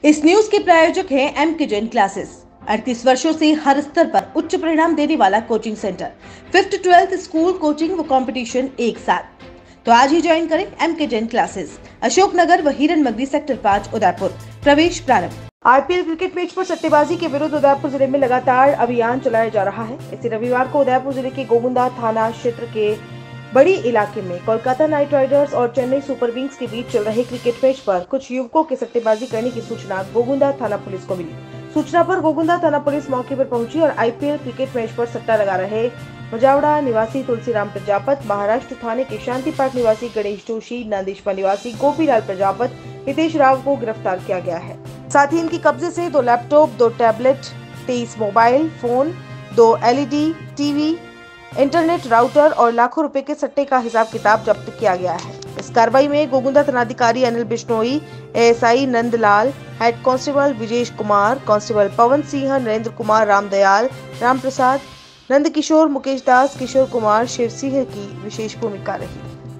इस न्यूज के प्रायोजक हैं एमके जैन क्लासेस। 38 वर्षों से हर स्तर पर उच्च परिणाम देने वाला coaching centre. 5th 12th school coaching व कंपटीशन एक साथ। तो आज ही ज्वाइन करें एमके जैन क्लासेस, अशोकनगर व हिरन मंडी सेक्टर 5 उदयपुर। प्रवेश प्रारंभ। आईपीएल क्रिकेट मैच पर सट्टेबाजी के विरुद्ध उदयपुर जिले में लगातार अभियान चलाया जा रहा है। इसी रविवार को उदयपुर जिले के गोगुंदा थाना क्षेत्र के बड़ी इलाके में कोलकाता नाइट राइडर्स और चेन्नई सुपर किंग्स के बीच चल रहे क्रिकेट मैच पर कुछ युवकों के सट्टेबाजी करने की सूचना गोगुंदा थाना पुलिस को मिली। सूचना पर गोगुंदा थाना पुलिस मौके पर पहुंची और आईपीएल क्रिकेट मैच पर सट्टा लगा रहे मजावड़ा निवासी तुलसीराम प्रजापत, महाराष्ट्र थाने के शांति पार्क निवासी गणेश जोशी, नांदेशपा निवासी गोपीलाल प्रजापत, हितेश राव को गिरफ्तार किया गया है। साथ ही इनके कब्जे से 2 laptop, 2 tablet, 23 mobile phone, 2 LED TV, internet router और लाखों रुपए के सट्टे का हिसाब किताब जब्त किया गया है। इस कार्रवाई में गोगुंदा थानाधिकारी Anil Bishnoi, ASI Nandlal, head constable Vijesh Kumar, constable Pawan Singh, Narendra Kumar, Ramdayal, Ramprasad, Nand Kishor, Mukesh Das, Kishor Kumar, Shiv Singh की विशेष भूमिका रही।